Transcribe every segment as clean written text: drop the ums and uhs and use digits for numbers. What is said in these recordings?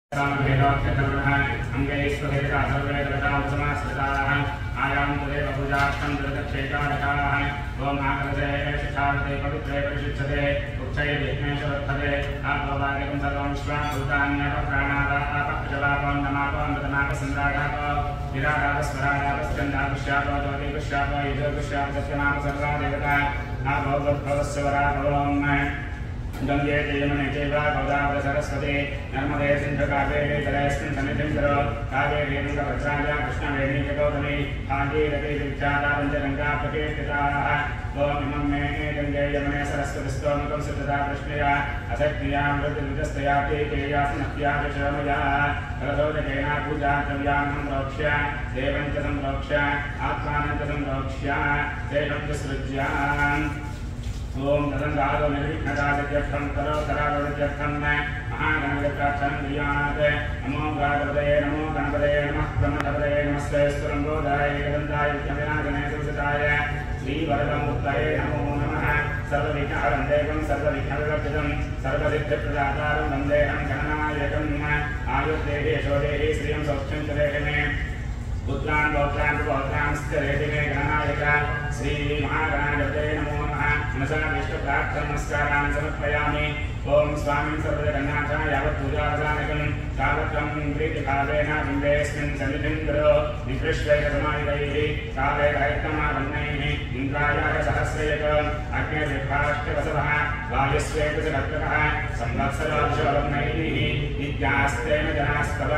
गंगे यमुने चैवा गोदावरी सरस्वती नर्मदे सिंधु कावेरी जलेस्मिन् सन्निधिं कुरु कावेरी तुङ्गभद्राया कृष्णवेणी च गौतमी भागीरथी विख्याता पञ्चगङ्गा प्रकीर्तिताः ओम इमं मे गंगे यमुने सरस्वतीस्तोमकं सिद्धता कृष्णया असक्तियां वृद्धिविजस्तयाति केयास्नत्या च शोमया कलशोदकेन पूजा द्रव्यान् प्रोक्ष्य देवं च संप्रोक्ष्य आत्मानं च संप्रोक्ष्य देवं च सृज्यान् ओम तदंगादो निर्विघ्नकार्यर्थं करोतरावृत्यर्थं महागणपतिप्रार्थनं क्रियात् नमो गणपतये नमः ब्रह्मपतये नमस्ते स्वरंगोदराय एकदन्ताय विघ्नविनाशनाय सुरसिताय श्रीवरदमूर्तये नमो नमः सर्वविघ्नहरं सर्वविघ्नविवर्जितं सर्वसिद्धिप्रदातारं वन्देऽहं गणनायकम् आयुर्देहि यशोदेहि श्रियं सौख्यं च देहि मे पुत्रान् पौत्रान् पौत्रान् स्थिरेहि मे गणनायक श्री महागणाधिपतये नमो मनसा विष्णुप्रार्थनमस्कारान् समर्पयामि ओम स्वामी सर्वजगन्नाथाय यावत् पूजावसानकं तावत्त्वं प्रीतिभावेन बिम्बेऽस्मिन् सन्निधिं कुरु विकृष्वैकसमायुधैः कालैर्हयत्तमापन्नैः इन्द्रायाय सहस्रयक अग्निर्विभाष्टवसवः वायुस्वेतसकर्तकः संवत्सराक्षोभनैः विद्यास्तेन जनास्तव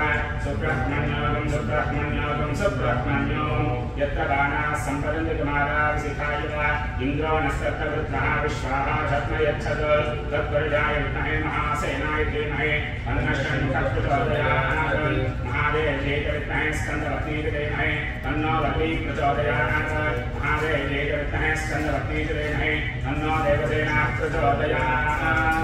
सुब्रह्मण्योगं सुब्रह्मण्यो यत्र बाणाः सम्पदन्ति कुमाराः शिखायुः इन्द्रो नस्तत्रवृत्रः विश्वाः शत्मयच्छत् तत्वर्याय विद्महे महासेनाय धीमहि तन्नः प्रचोदयात् महादेव्यै च विद्महे स्कन्दवत्यै च धीमहि तन्नो वल्ली प्रचोदयात् महादेव्यै च विद्महे स्कन्दवत्यै च धीमहि तन्नो देवसेना प्रचोदयात्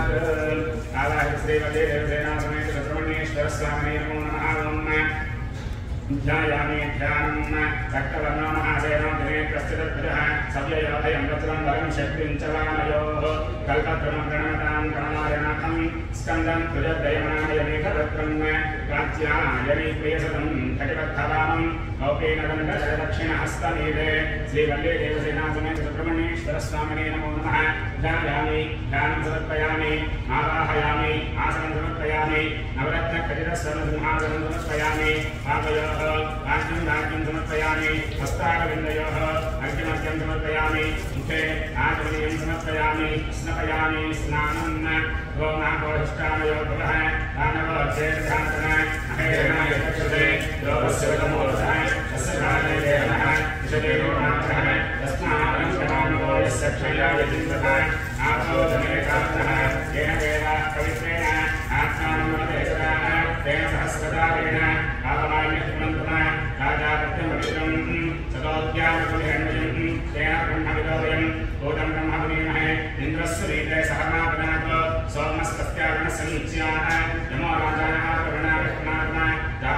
आवाहय श्रीवल्ली देवसेना समेत सुब्रह्मण्येश्वर स्वामिने नमो नमः ध्यायामि ध्यानं रक्तवर्णो महासेनो दिने प्रस्थितध्वजः सव्ययोधयं वज्रं वरं शक्तिं च वामयोः कल्पद्रुमं गणमतां गणमार्यनाथं स्कन्दं तुजद्वयमनायमेकवक्त्रं प्राच्यायनि प्रियसतं कटिबद्धवामं कौपीनदण्डशरदक्षिणहस्तमीडे श्रीवल्ली देवसेना समेत सुब्रह्मण्येश्वर स्वामिने नमो नमः ध्यायामि ध्यानं समर्पयामि आवाहयामि आसनं समर्पयामि नवरत्नखचितस्वर्णसिंहासनं समर्पयामि पादयोः राज्यं समर्पयामि हस्तारविन्दयोः अर्घ्यमर्घ्यं समर्पयामि मुखे आचमनीयं समर्पयामि स्नपयामि स्नानं गोमापोष्टामयो भवः दानवोच्चेर्घान्तन अहेरणाय चक्षुषे योगस्य वदमूलतः तस्य काले देवनः विशदेवो नाथः तस्मादङ्कमानो यस्य क्षयाय चिन्ततः आपोदमेकान्तः येन देवा पवित्रेण आत्मानं वदेशतः तेन सहस्रदारेण कालमान्यत्मन्त्रमा राजापत्यमभिषं सदोद्यामकुलिहण्यं तेन ब्रह्मविदोयं कोटं ब्रह्मविनीमहे इन्द्रस्य रीते सहनापनात् सोमस्तस्यागणसंयुज्याः यमो राजानः प्रवणाविष्णात्मा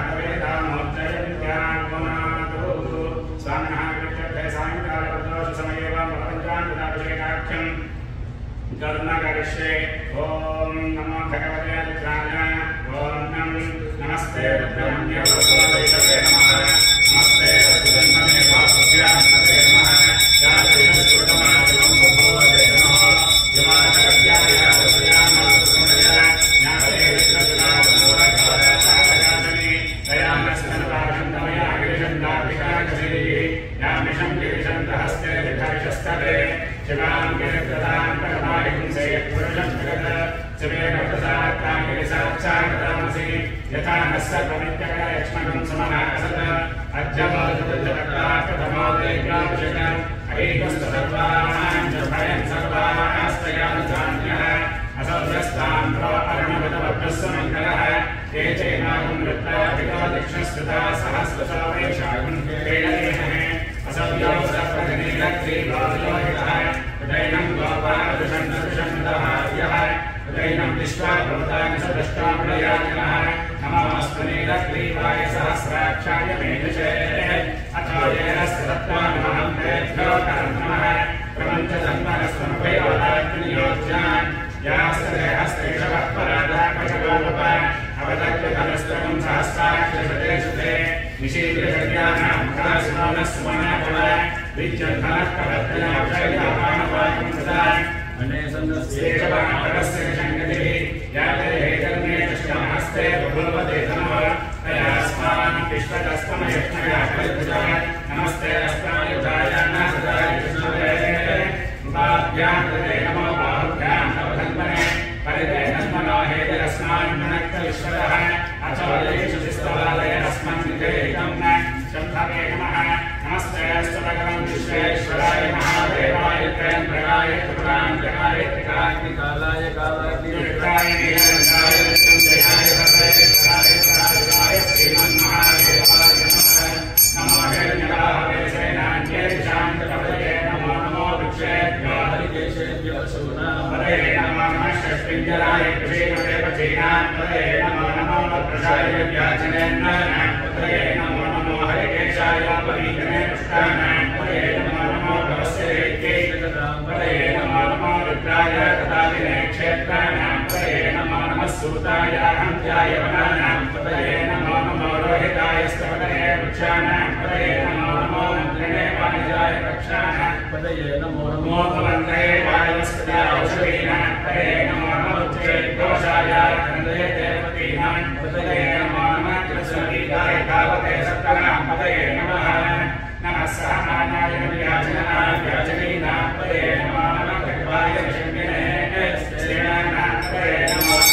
जातवेदामोज्जयन्त्यागमनातु स्वामिनः विविक्तर्थे सायङ्कालप्रदोषसमये वा मलपञ्चान्विताभिषेकाख्यं करुणाकरिष्ये ॐ नमो भगवते रुद्राय ॐ नमस्ते रुद्रमन्यवसुदेवते नमः नमस्ते रुद्रमन्ये वासुदेवते नमः जातवेदसुतमादिवं भगवते नमः यमानकर्याय वसुयामसुमय ज्ञाते विष्णुनाथनोरकाराचारगामिनी दयामस्मनवागन्तमया गिरिशन्दाभिकाकरी यामिषं गिरिशन्तहस्ते विधर्षस्तवे शिवां गिरिप्रदान्तकमालिंसे पुरुषं जगत् शिवेन प्रसात्ताङ्गिरिसाक्षात्तामसि यथा नः सर्वमित्यकलक्ष्मणं समनासत् अद्यमोदुतजगत्ताप्रथमोदेव्याभिषेकम् अहेतुस्तु सर्वान् च भयं सर्वास्तयानुजान्यः असौभ्यस्तां प्रो अर्णवतवभ्यस्य मङ्गलः ते चैनागुं वृत्ताभितो दक्षिणस्कृता सहस्रशो वैशाखं क्रीडनेनः असव्यो सप्रजनीलग्रीवालोहितः हृदैनं गोपालदुषन्तदुषन्तहार्यः हृदैनं विश्वा भूतानि सदष्टामृयाजनः नमोऽस्तु नीलग्रीवाय सहस्राक्षाय मेधुषे अथो येन सत्त्वामहं तेभ्यो नमः प्रपञ्चजन्मनस्त्वमभयोदाग्नियोज्यान् यास्तदेहस्तेषवः परादाकशगोपः अवदग्धकलस्तकं सहस्राक्षसते निशीघ्रशर्याणां सुमनः विद्यन्धनः कवत्तनाक्षयपाणपाकं सदा अनेसन्नस्येषवाणपरस्य शङ्कतिः यातयेतन्मे कृष्णहस्ते बभूवते धनः तयास्मान् विश्वतस्तमयज्ञया परिभुजः नमस्ते अस्तायुधाय नासदाय कृष्णवे उपाभ्यां तदे नमो बाहुभ्यां तवधन्वने परिते नन्मनाहेतरस्मान् मनक्तविश्वतः अचोदेषु शिस्तवालय अस्मन् निधेयितं न शब्दवे नमः नमस्ते अस्तभगवं विश्वेश्वराय महादेवाय त्रयम्बकाय त्रिपुरान्तकाय त्रिकाग्निकालाय कालाग्निरुद्राय नीलकण्ठाय मृत्युञ्जयाय सर्वेश्वराय सदाशिवाय श्रीमन्महादेवाय नमः नमो हिरण्यराहवे सेनान्येषान्तपदये नमो नमो वृक्षेभ्यो हरिकेशेभ्यो पदये नमो नमः षट्पिञ्जराय कृषीमदेव चीनापदये नमो नमो वक्रशाय व्याचनेन्द्राणां पदये नमो नमो हरिकेशाय परीकने पुष्टानां पदये नमो नमो भवस्येत्यै पदये नमो नमो रुद्राय तदादिने क्षेत्राणां पदये नमो नमः सूताय हन्त्याय वनानां पदये नमो नमो रोहिताय स्तवदने वृक्षाणां पदये नमो नमो मन्त्रिणे वाणिजाय रक्षाणां पदये नमो नमो भवन्तये वायवस्पदाय औषधीनां पदये नमो नमो उच्चैर्घोषाय कन्दये देवतीनां पदये नमो नमः कृष्णगीताय तावते सप्तनां पदये नमः नमः सहमानाय व्याजनाय व्याजनीनां पदये नमो नमः भगवाय शङ्किने श्रीनानां पदये नमो नमः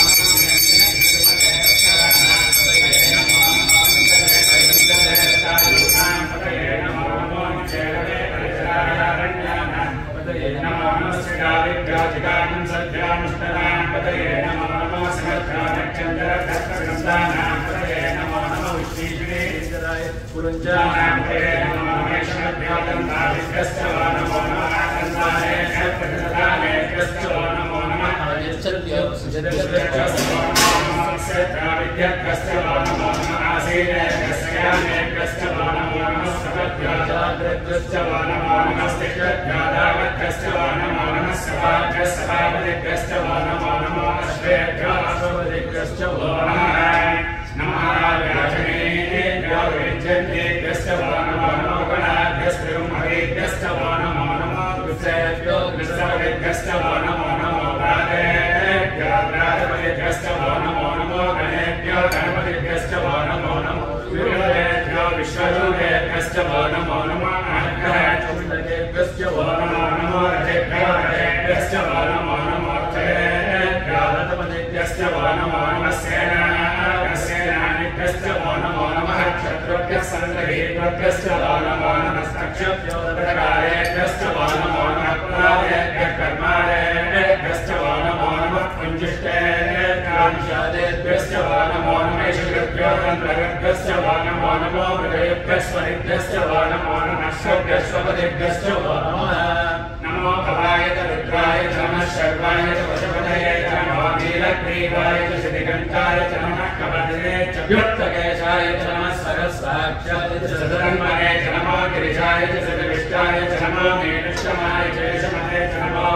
नमो भवाय रुद्राय नमः शर्वाय वशपदये नमो नीलग्रीवाय श्रीकण्ठाय नमः कवदने युक्तकेशाय नमः सरस्साक्षाय सदरन्मने नमो गिरिशाय सदविष्टाय नमो नीलक्षमाय शेषमते नमो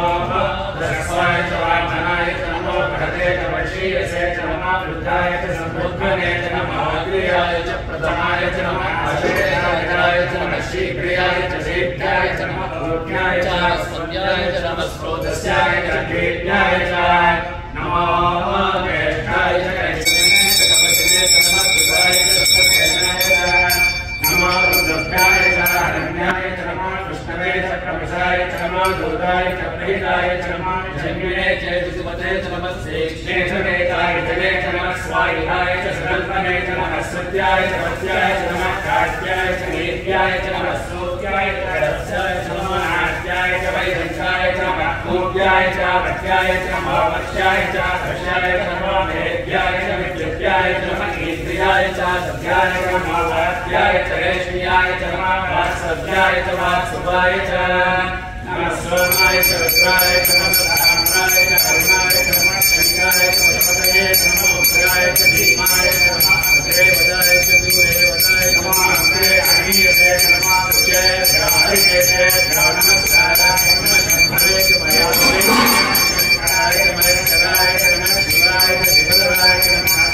रस्वाय वामनाय नमो बृहते वशीयसे नमो वृद्धाय समुद्रने नमो अग्र्याय प्रथमाय नमः अश्वेयाय नमः शीघ्राय शीघ्राय नमः पूर्ण्याय स्वर्याय नमः स्रोतस्याय कीर्त्याय नमो ज्येष्ठाय कैश्वने तपस्विने नमः कृताय नमो रुद्राय हरण्याय नमः कृष्णवे प्रभसाय नमः दूताय प्रीताय नमः जन्मिने चेतुपते नमः शेषवेताय जले नमः स्वायुधाय सदल्पने नमः सत्याय सत्याय नमः कात्याय नीत्याय नमः सूत्याय रस्याय नमः नाट्याय वैदंसाय नमः पूज्याय वत्याय नमः वत्याय दशाय नमः वेद्याय विद्युत्याय नमः इंद्रियाय सत्याय नमः वात्याय रेश्म्याय नमः वात्सव्याय वात्सुवाय नमः सोमाय रुद्राय नमः धाम्राय करुणाय नमः शंकाय पदपतये नमः उग्राय भीमाय नमः देवदाय दूरेवदाय नमः अग्रे अग्नियसे नमः रुचे हरिकेशे नमस्काराय नमः शंभवे मयामहे कराय नमः कराय नमः शिवाय शिवराय नमः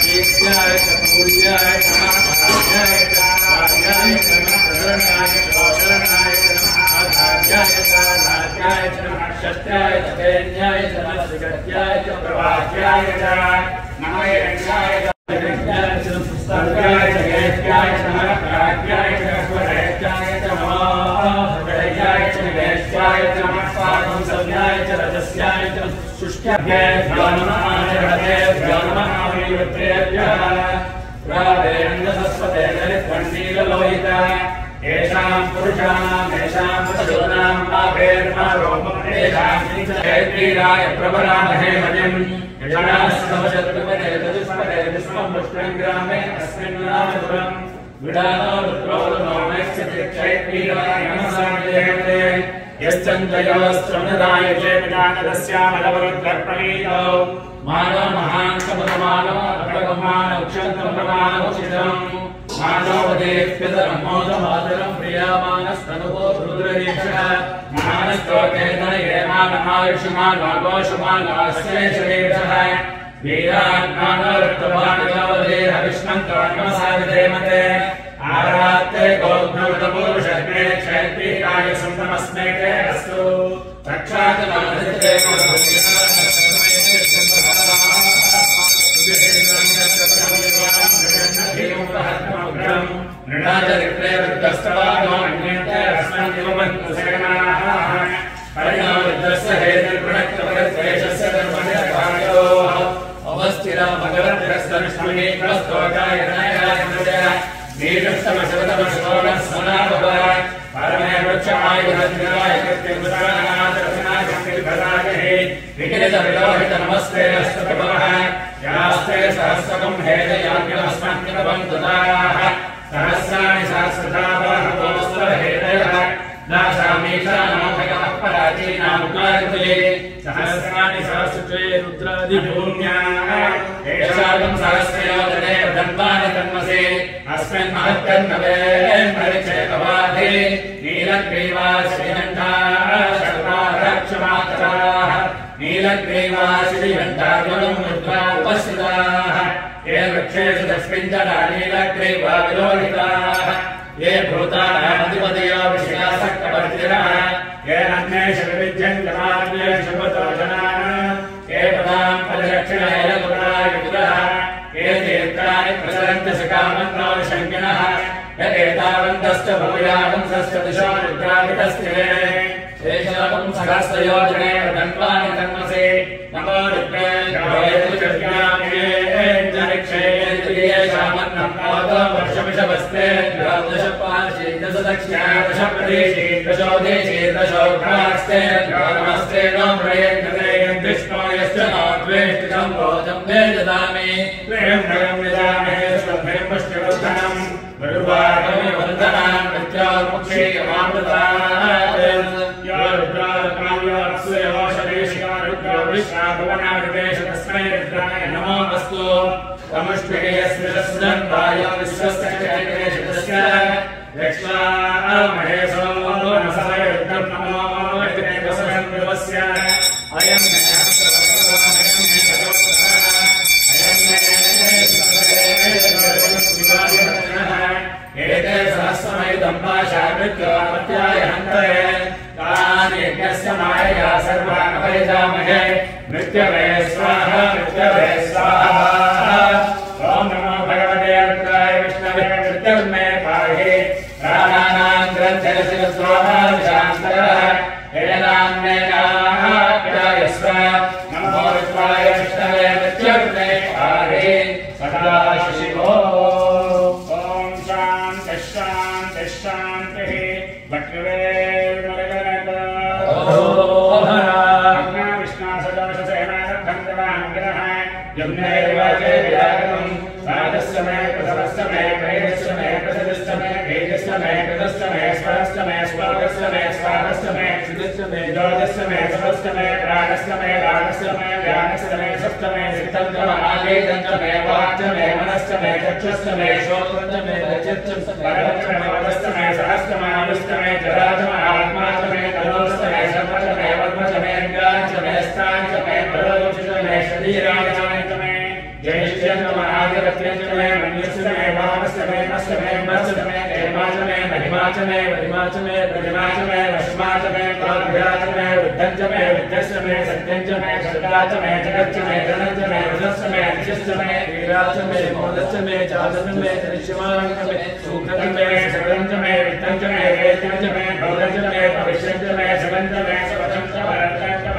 This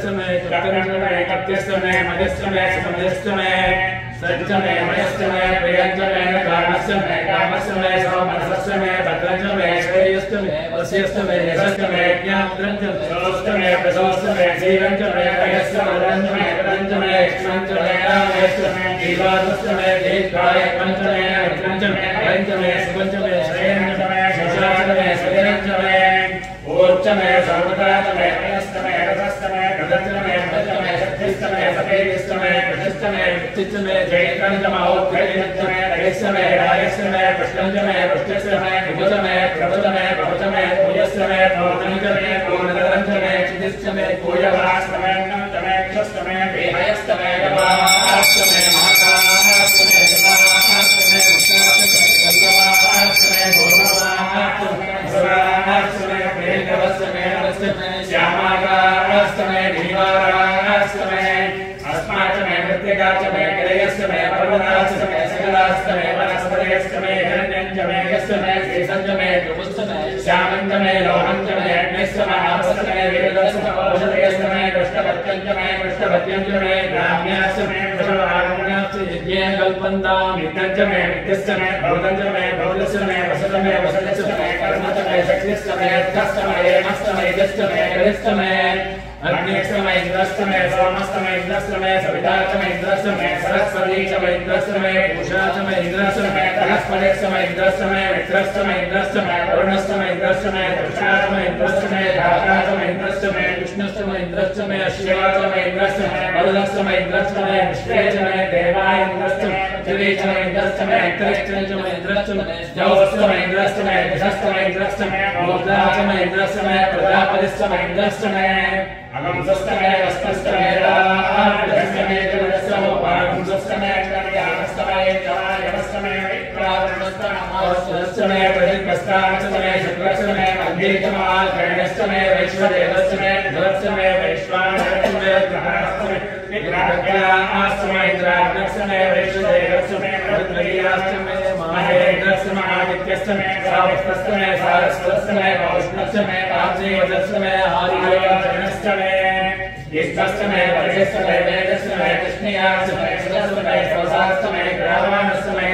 Dastame, Kaptame, Kaptistame, Madistame, Samadistame, Sajjame, Mayastame, Priyanjame, Karmasame, Karmasame, Somanasastame, Bhadrajame, Shreyastame, Vasyastame, Yasastame, Jnandrajame, Sostame, Prasostame, Zivanjame, Ayastame, Ranjame, Ranjame, Ekshmanjame, Ramestame, Jivadastame, Jivkaya, Panjame, Ranjame, Ranjame, Subanjame, Shreyanjame, Shashatame, Sriyanjame, Urchame, Sarvatame, Ayastame, Rasastame, Gadajame, Gadajame, Shakistame, Sapedistame, Prashistame, Prastistame, Jaikanjama, Ukhayanjame, Ayastame, Ayastame, Prashtanjame, Prastistame, Ubhatame, Prabhatame, Prabhatame, Pujastame, Purvanjame, Purnadaranjame, Chidistame, Pujavastame, Nantame, Kshastame, Vihayastame, Gavastame, Mahakastame, Gavastame, Mushastame, Gavastame, Gurvastame, Gurvastame, Prekavastame, Avastame, Shyamagastame, Divarastame, Asmatame, Mrityagastame, Girayastame, Parvatastame, Sagalastame, Vanaspatayastame, Hiranyanjame, Yastame, Srisanjame, Drupustame, Shyamanjame, Lohanjame, Agnistame, Apastame, Vedastame, Oshadayastame, Krishnavatyanjame, Krishnavatyanjame, Ramyastame, Krishnavagnyastame, Yajna Kalpandam, Nityanjame, Nityastame, Bhutanjame, Bhudastame, Vasatame, Vasatastame, Karmatame, Shakistame, Yadhastame, Yamastame, Yadhastame, Karistame, Agnistame, Indrastame, Somastame, Indrastame, Savitatame, Indrastame, Sarasvatitame, Indrastame, Pushatame, Indrastame, Taraspadestame, Indrastame, Vitrastame, Indrastame, Varunastame, Indrastame, Pushatame, Indrastame, Dhakatame, Indrastame, Krishnastame, Indrastame, Ashivatame, Indrastame, Varunastame, Indrastame, Vishvechame, Devaya, Indrastame, Jivechame, Indrastame, Krishnastame, Indrastame, Jostame, Indrastame, Dishastame, Indrastame, Mudratame, Indrastame, Prajapadistame, Indrastame, Agam Sastame, Vastastame, Radhastame, Javastamo, Agam Sastame, Karyastame, Kavayavastame, Vikravastame, Asastame, Pradipastastame, Shukrastame, Adhikamal, Karnastame, Vaishvadevastame, Dharastame, Vaishvanastame, Grahastame, Vigrahyastame, Indragnastame, Vaishvadevastame, Pradriyastame, Mahedrastame, Adityastame, Savastastame, Sarasvatastame, Vaushnastame, Vajivadastame, Hariyastame, Istastame, Varishastame, Vedastame, Krishniyastame, Sadastame, Svasastame, Gravanastame,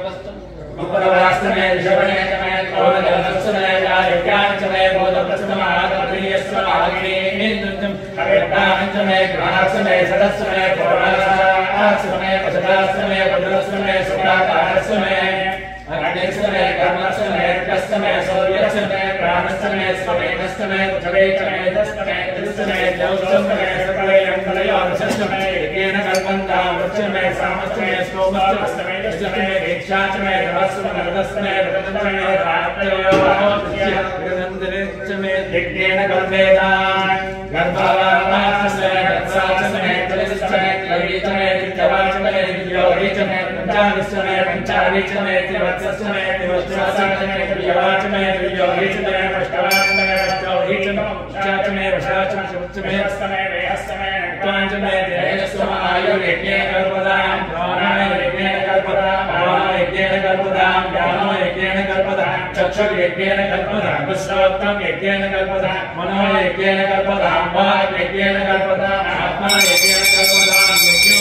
Uparavastame, Rishabhanestame, Kodagastame, Yajnastame, Bodhapastame, Adapriyastame, Agninindam, Avyatastame, Grahastame, Sadastame, Purnastame, Pasatastame, Padrastame, Suprakarastame, Agnistame, Karmastame, Rikastame, Soryastame, Pranastame, Svavenastame, Utavekame, Dastame, Distame, Jaustame, Sakalayam, Kalayam, Sastame, Yekena Kalpandam, Vrachame, Samastame, Stomastame, Yastame, Vikshachame, Ravastame, Ravastame, Vratame, Rathayo, Viranandarichame, Yekena Kalpedan, Garbhavastame, Gatsachame, Kalistame, Kavitame, Vidyavachame, Vidyovichame, Panchavistame, Panchavichame, Tivatsastame, Tivastasame, Vidyavachame, Vidyovichame, Vashtavachame, Vashtavhichame, Vashachame, Vashachame, Shuchame, Vastame, Vehastame, Nakpanchame, Dehastama, Ayurvekya Kalpadam, Pranaya Yekya Kalpadam, Prana Yekya Kalpadam, Jnano Yekya Kalpadam, Chakshur Yekya Kalpadam, Vishwattam Yekya Kalpadam, Mano Yekya Kalpadam, Vak Yekya Kalpadam, Atma Yekya Kalpadam, Yekya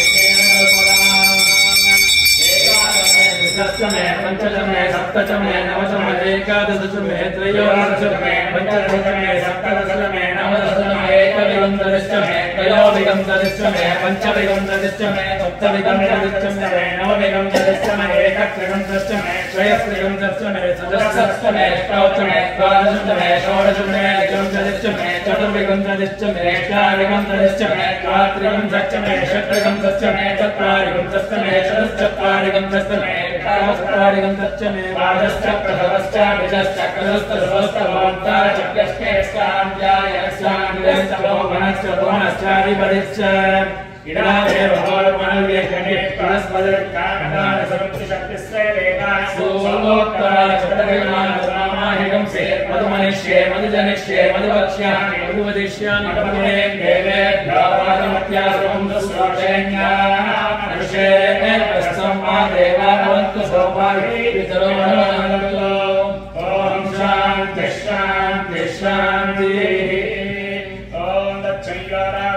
Kalpadam, Ekadashame, Panchadame, Saptachame, Navachame, Ekadashame, Trayodashame, Panchadashame, Saptadashame, Navadashame, Ekavigandadashame, Trayovigandadashame, Panchavigandadashame, Saptavigandadashame, Navavigandadashame, Ekatrigandadashame, Shreyasrigandadashame, Sadasastame, Kauchame, Dvadashame, Shodashame, Jumjadashame, Chaturvigandadashame, Ekavigandadashame, Katrigandadashame, Shatrigandadashame, Chatrarigandadashame, Shadaschatrarigandadashame, Kalastarigandadashame, Vajaschaprahavascha, Vijaschakrastasvastavanta, Chakrashkestamjaya, Vanascha, Idave, Bhavarmanavya, Pranaspadaka, Kadana, Samutri Shaktisreveka, Solotta, Chattagana, Ramahigam, Se, Madhumanishye, Madhujanishye, Madhuvakshya, Madhuvadishyan, Madhuvane, Deve, Dhavadamatya, Srumda, Srashenya, Narushe, Prastamma, Deva, Avantu, Sopari, Vitaronanandalo, Om Shanti, Shanti, Shanti, Om Dacchayara,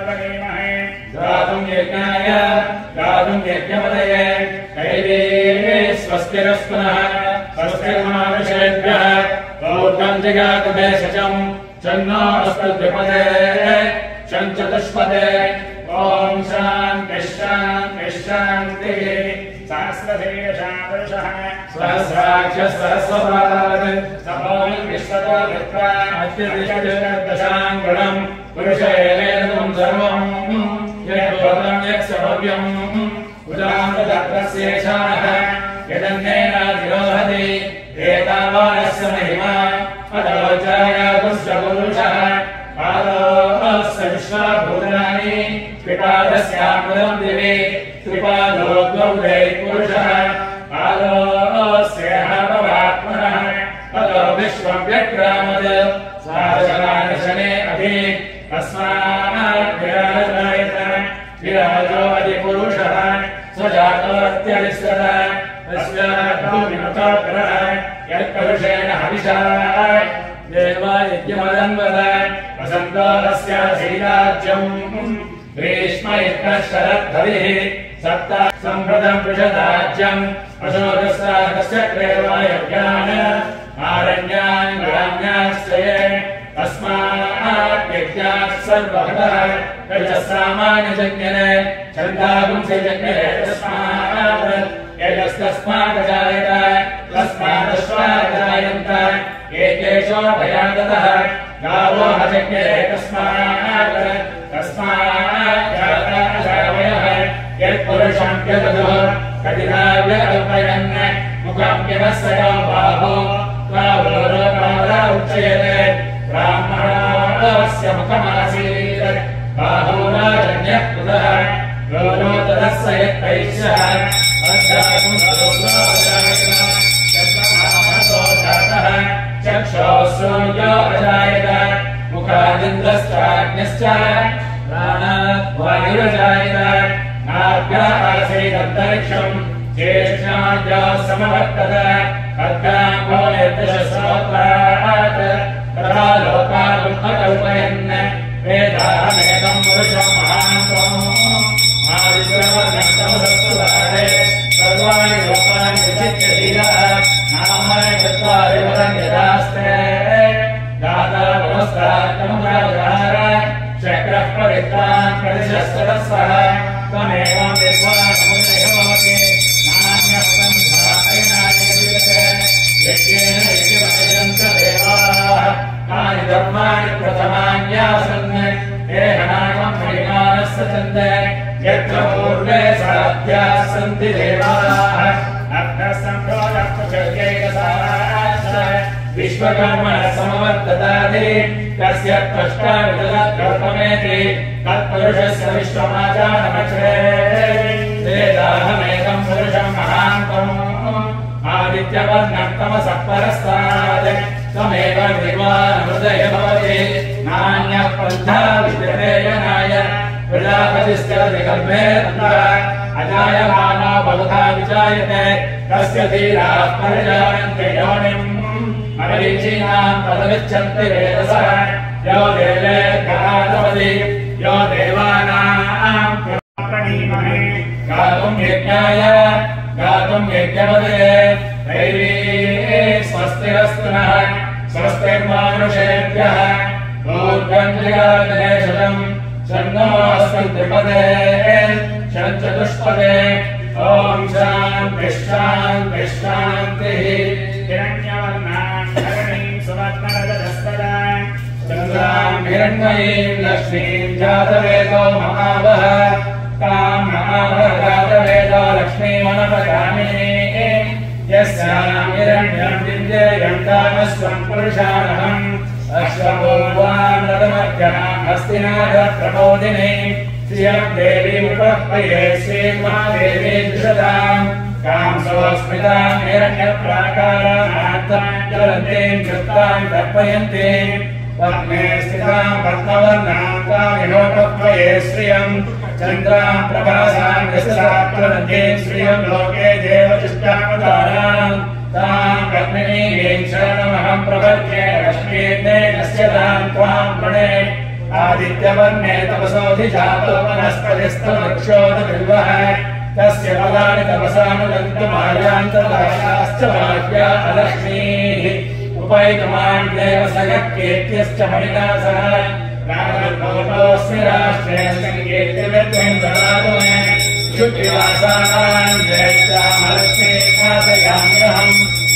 स्वस्तिरस्तुनः स्वस्तिर्मानुषेभ्यः ऊर्ध्वं जगात भेषजं चन्नो अस्तु द्विपदे चतुष्पदे ॐ शान्तिः शान्तिः शान्तिः सहस्रशीर्षः पुरुषः सहस्राक्षः सहस्रपाद सभों विश्वतो वित्वा अत्यधिष्ठितदशाङ्गुणं पुरुष एवेदं सर्वं यद्भूतं यत्सभव्यम् उदामृतप्रस्येषाणः यदन्नेनाधिरोहति एतावानस्य महिमा अदोचायागुश्च पुरुषः पादोऽस्य विश्वाभूतानि त्रिपादस्यामृतं दिवि त्रिपादो द्वौ वै पुरुषः पादोऽस्य भवात्मनः ततो विश्वं व्यक्रामत् सहस्राणि अभि तस्मात् विराजयत विराजो अधिपुरुषः स्वजातोऽत्यविश्वतः तस्य भूमिमतोग्रः यत्पुरुषेण हविषा देवा यज्ञमदन्वद वसन्तो तस्य शीलाज्यम् ग्रीष्म इत्यः शरद्धरिः सप्त सम्प्रदं वृषदाज्यम् अशोकस्राकस्य क्रेवायज्ञान् आरण्यान् ग्राम्याश्रये तस्मात् यज्ञात् सर्वहतः यजस्सामान्यजज्ञने छन्दागुंसजज्ञने तस्मात् यजस्तस्मात् जायत तस्मादश्वात् जायन्त एकेषो भयादतः गावो हजज्ञने तस्मात् जातवयः यत्पुरुषं व्यदधो कटिनाव्यकल्पयन् मुखं व्यवस्सयो बाहो गावोरोपादा उच्यते ब्राह्मणस्य मुखमासीत् बाहुराजन्यः कृतः गोलोतरस्य यत्पैष्यः अध्यात्मं चक्षुः अजायत मुखादिन्द्रश्चाग्निश्च प्राणात् वायुरजायत नाभ्यः आसीदन्तरिक्षं ज्येष्ठाद्यः समवर्तत खड्गाम्भो निर्दिशस्तोत्रात् तथा लोकान् अकल्पयन् वेदाहमेकं पुरुषं महान्तम् आदित्यवर्णस्तमसत्सुराहे सर्वाणि लोकानि विचित्य लीलः नामानि चत्वारि वदन्यदास्ते दाता पुरस्तात्तमुदाधार चक्रः परित्रान् प्रतिशस्तरस्सः त्वमेवं विद्वानमुदयभवति नान्यपदं धारयणाय विद्यते यज्ञेन यज्ञमयञ्च देवाः तानि धर्माणि प्रथमान्यासन् एहनाकं परिमाणस्य चन्द यत्र पूर्वे साध्याः सन्ति देवाः विश्वकर्मणः समवर्ततादि तस्य त्वष्टाविदगौतमेति तत्पुरुषस्य विश्वमाचारमक्षरे वेदाहमेकं पुरुषं महान्तम् आदित्यवर्णं तमसः परस्तात् त्वमेव विद्वानहृदय भवति नान्यः पन्था विद्यते यनाय प्रजापतिश्चरति गर्भे अजायमानो बहुधा विजायते तस्य धीराः परिजायन्ते योनिम् मरीचीनां पदमिच्छन्ति वेदसः यो देवेभ्यः यो देवानां प्रणीमहे गातुं यज्ञाय गातुं यज्ञपदये दैवी स्वस्तिरस्तु नः स्वस्तिर्मानुषेभ्यः ऊर्ध्वं जगात भेषजं चन्नो अस्तु द्विपदे चतुष्पदे ॐ शान्तिः शान्तिः शान्तिः हिरण्यवर्णां धरणीं सुवर्णरजतस्तदां चन्द्रां हिरण्मयीं लक्ष्मीं जातवेदो महावः तां महावः जातवेदो लक्ष्मीमनपगामिनी यस्यां हिरण्यं विद्येयं तामस्वं पुरुषाणहम् अश्वपूर्वां रथमर्गणां हस्तिनाथप्रबोधिनी श्रियं देवीमुपह्वये श्रीमहादेवी दृशतां कांसोऽस्मितां हिरण्यप्राकारां ज्वलन्तीं कृतां तर्पयन्तीं पद्मे स्थितां पद्मवर्णां तां विनोपह्वये श्रियं चन्द्रां प्रभासां ज्वलन्तीं श्रियं लोके देवचिष्टावतारां तां पद्मिनीं शरणमहं प्रपद्ये लक्ष्मीर्देवस्य तां त्वां प्रणे आदित्यवर्णे तपसोऽधिजातो वनस्पतिस्तु वृक्षोऽधिबिल्वः तस्य फलानि तपसानुदन्तुमाय वायान्तरायाश्च वाक्या अलक्ष्मीः उपैतमान् देवसगत्केत्यश्च मणिनासः राजर्भवतोऽस्मि राष्ट्रे सङ्केत्यविद्वं ददातुमे शुद्धिवासानाम् जयश्चामलक्ष्मी ख्यातयाम्यहम्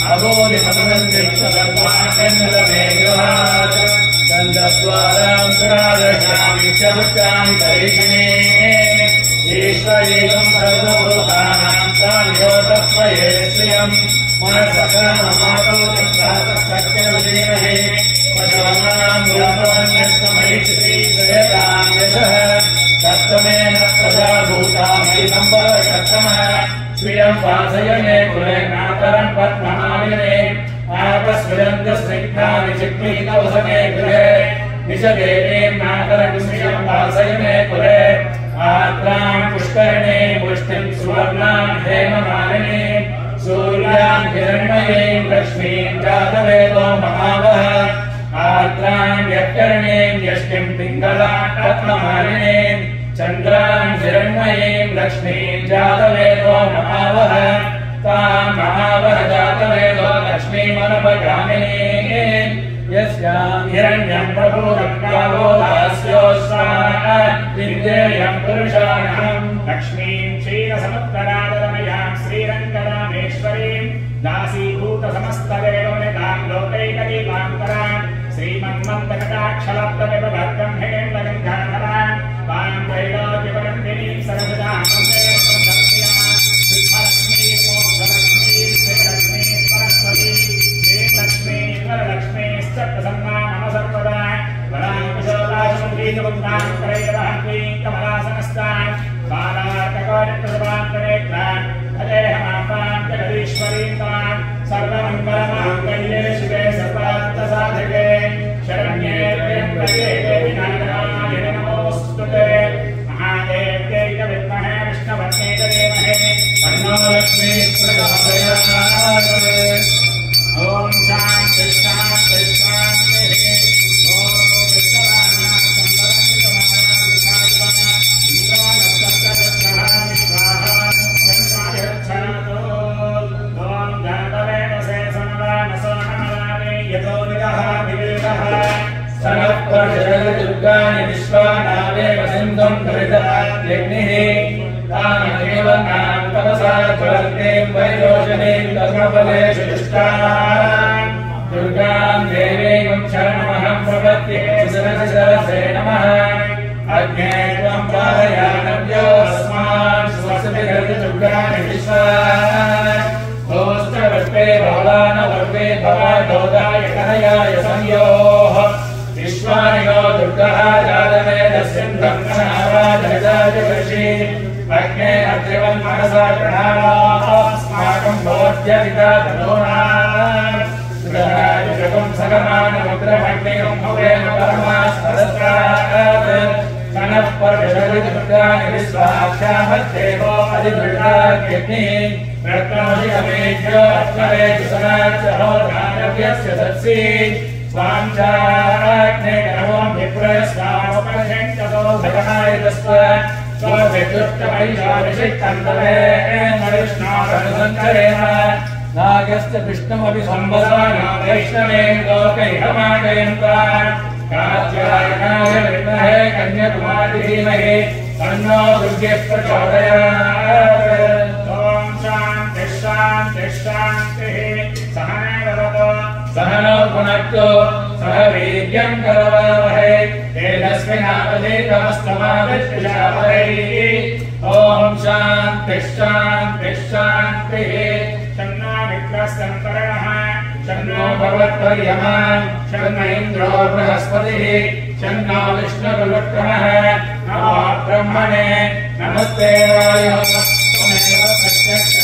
अबोधिमतमन्दिक्षसर्वाकन्नतमे गृहात् दन्तद्वारां सुरादशामि च भुक्तां करिष्ये ईश्वरीकं सर्वभूतानां तान्योतत्वये श्रियम् मनसकाममातौ चक्रातः पशूनां रूपमन्यस्तमैश्री श्रेतां यशः तत्त्वमेन प्रजाभूतामयि सम्पदकर्तमः स्वीयं वासयने कुले नातरं पद्मनायने आपस्विरन्दस्निग्धानि चिक्लीतवसने गृहे निशदेवीं नातरं स्वीयं वासयने कुले आर्द्रां पुष्करिणे पुष्टिं सुवर्णां हेममालिनी सूर्यां हिरण्मयीं लक्ष्मीं जातवेदो महावः आर्द्रां यत्कर्णीं यष्टिं पिङ्गलां पद्ममालिनीं चन्द्रां हिरण्मयीं लक्ष्मीं जातवेदो महावः तां महावः जातवेदो लक्ष्मीमनुपगामिनीं यस्यां हिरण्यं प्रभूतं कालो दास्योऽस्मात् विद्येयं पुरुषाणम् लक्ष्मीं क्षीरसमुत्तरादरमयां श्रीरङ्गरामेश्वरीं दासीभूतसमस्तदेवनितां लोकैकदीपाङ्करां श्रीमन्मन्दकटाक्षलब्धविभद्ब्रह्मेन्द्रगन्धाधरां वां त्रैलोक्यवरन्दिनीं सरसदां सर्वमङ्गलमाङ्गल्ये शिवे सर्वार्थसाधके शरण्ये त्र्यम्बके देवी नारायणे नमोऽस्तुते महादेव्यै च विद्महे विष्णुपत्न्यै च धीमहि तन्नो लक्ष्मीः प्रचोदयात्। ॐ शान्तिः शान्तिः शान्तिः। ॐ विश्ववानां संवरन्तितमानां विशाखिनः इन्द्राणस्तत्रः विश्वाहा चन्द्रायच्छातो। ॐ जातवेदसे सनवानसो नमलानि यतो निदः दिवेदः सनःपर्षदुर्गाणि विश्वानावेव सिन्धुं धरितः यज्ञिः तामेवनां तपसा ज्वलन्तीं वैरोचनीं कर्मफलेषु दुष्टान् दुर्गां देवीं शरणमहं प्रपद्ये शिरसे नमः। अग्ने त्वं पारयानव्यो अस्मान् स्वस्तिभिर्ति दुर्गाणि विश्वान् होस्त्रवर्पे भवानवर्पे भवादोदाय कनयाय संयोः विश्वानि नो दुर्गः जातवेदस्सिन्धं नाराजयजाजवर्षि अग्ने अद्रिवं मनसा गृहाणास्माकं भोज्यपिता तनूनाम् सुरराजगं सकमानमुद्रमग्निं भवेम परमास्पदस्तात् कनः पर्षदुर्गाणि विश्वाक्षामद्देवो अधिदुर्गाग्निः रत्नमधिगमेभ्यो अत्मरेषु समाच्चहोदानव्यस्य सत्सि स्वाञ्चाग्ने नमों विप्रस्वामोपनिषञ्चतो भगनायतस्व स्वविद्युत्तमैषाविषिक्तन्तवेन्मविष्णोरनुसञ्चरेम नागस्य विष्णुमपि संवसाना वैष्णवेन लोकैहमागयन्तान् कात्यायनाय विद्महे कन्याकुमारी धीमहि तन्नो दुर्गे प्रचोदयात्। ॐ शान्तिः शान्तिः शान्तिः। सहनैर्भवतु सहनौ भुनक्तु सह वीर्यं करवावहै तेजस्विनावधीतमस्तमाविद्विषावहै। ॐ शान्तिः शान्तिः शान्तिः। तन्नो विक्रस्तन्तरणः शन्नो भगवत्वर्यमा शन्न इन्द्रो बृहस्पतिः शन्नो विष्णुरुक्रमः नमो ब्रह्मणे नमस्ते वायुः त्वमेव प्रत्यक्ष